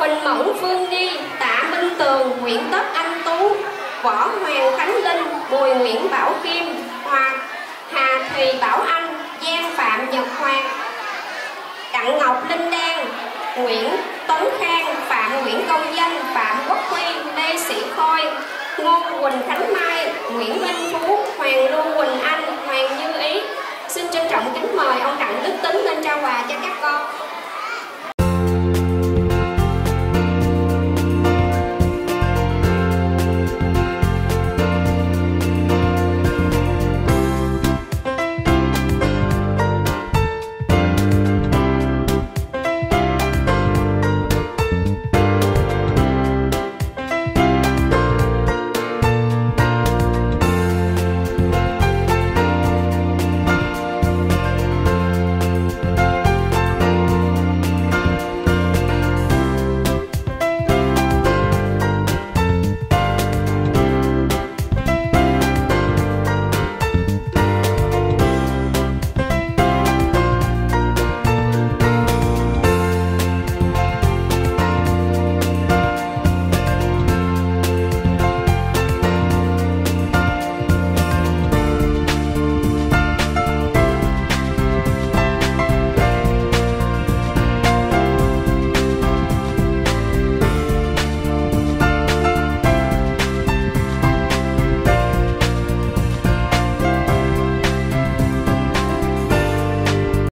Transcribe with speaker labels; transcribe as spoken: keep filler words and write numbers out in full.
Speaker 1: Quỳnh Mẫn, Phương Nghi, Tạ Minh Tường, Nguyễn Tất Anh Tú, Võ Hoàng Khánh Linh, Bùi Nguyễn Bảo Kim, Hòa Hà Thùy Bảo Anh, Giang Phạm Nhật Hoàng, Đặng Ngọc Linh Đan, Nguyễn Tấn Khang, Phạm Nguyễn Công Danh, Phạm Quốc Huy, Lê Sĩ Khôi, Ngô Quỳnh Khánh Mai, Nguyễn Minh Phú, Hoàng Lưu Quỳnh Anh, Hoàng Như Ý. Xin trân trọng kính mời ông Đặng Đức Tính lên trao quà cho các con.